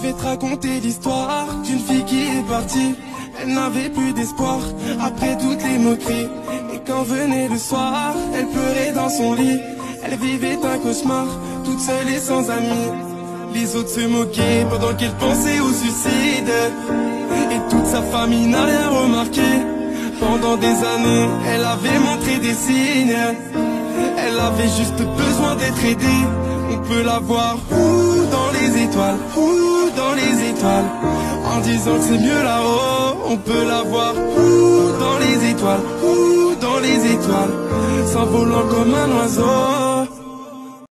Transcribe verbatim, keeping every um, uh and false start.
Je vais te raconter l'histoire d'une fille qui est partie. Elle n'avait plus d'espoir après toutes les moqueries. Et quand venait le soir, elle pleurait dans son lit. Elle vivait un cauchemar, toute seule et sans amis. Les autres se moquaient pendant qu'elle pensait au suicide. Et toute sa famille n'a rien remarqué. Pendant des années, elle avait montré des signes. Elle avait juste besoin d'être aidée. On peut la voir où dans les étoiles, où dans les étoiles. En disant que c'est mieux là-haut, on peut la voir où dans les étoiles, où dans les étoiles. S'envolant comme un oiseau.